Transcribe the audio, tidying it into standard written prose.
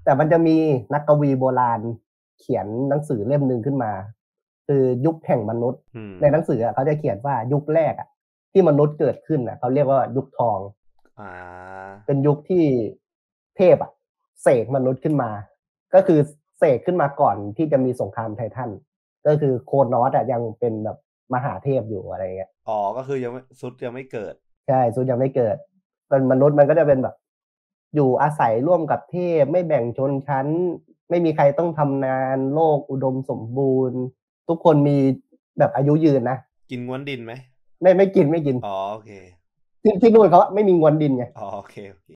แต่มันจะมีนักกวีโบราณเขียนหนังสือเล่มหนึ่งขึ้นมาคือยุคแห่งมนุษย์ในหนังสือเขาจะเขียนว่ายุคแรกที่มนุษย์เกิดขึ้นเขาเรียกว่ายุคทองเป็นยุคที่เทพเสกมนุษย์ขึ้นมาก็คือเสกขึ้นมาก่อนที่จะมีสงครามไททันก็คือโคนอสยังเป็นแบบมหาเทพอยู่อะไรเงี้ยก็คือซุดยังไม่เกิดใช่ซุดยังไม่เกิดเป็นมนุษย์มันก็จะเป็นแบบอยู่อาศัยร่วมกับเทพไม่แบ่งชนชั้นไม่มีใครต้องทำงานโลกอุดมสมบูรณ์ทุกคนมีแบบอายุยืนนะกินง้วนดินไหมไม่กินโอเคที่นู่นเขาไม่มีงวนดินไงโอเค